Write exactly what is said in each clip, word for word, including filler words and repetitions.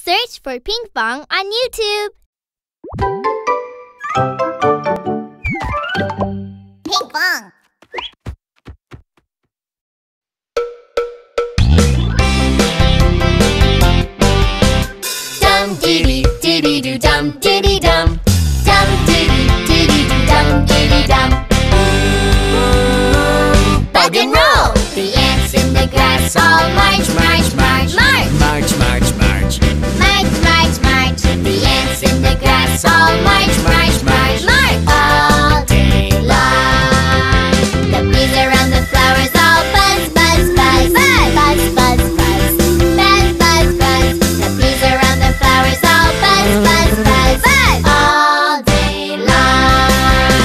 Search for Pinkfong on YouTube. Pinkfong. Dum diddy diddy do dum diddy dum. Dum diddy diddy do dum diddy dum. Bug and roll. The ants in the grass all march, march, march, march. March, march, march. March, march, march. The ants in the grass all march, march, march, march. All day long. The bees around the flowers all buzz, buzz, buzz. Buzz, buzz, buzz, buzz. Buzz, buzz, buzz. The bees around the flowers all buzz, buzz, buzz, buzz. All day long.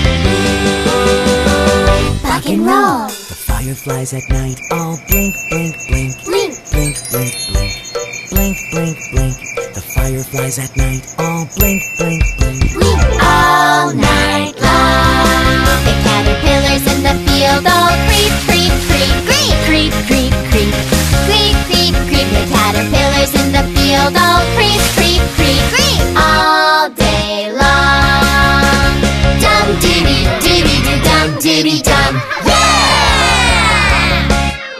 Rock and roll. The fireflies at night all blink, blink, blink. Blink, blink, blink, blink. Blink, blink, blink. The fireflies at night all blink, blink, blink. blink all night long. The caterpillars in the field all creep, creep, creep, creep, creep, creep, creep, creep, creep, creep. The caterpillars in the field all creep, creep, creep, creep, all day long. Dum diddy diddy do dum diddy dum. Yeah!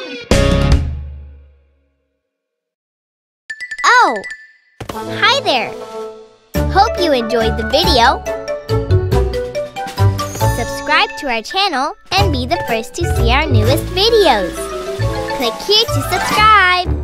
Oh! Hi there! Hope you enjoyed the video. Subscribe to our channel and be the first to see our newest videos. Click here to subscribe.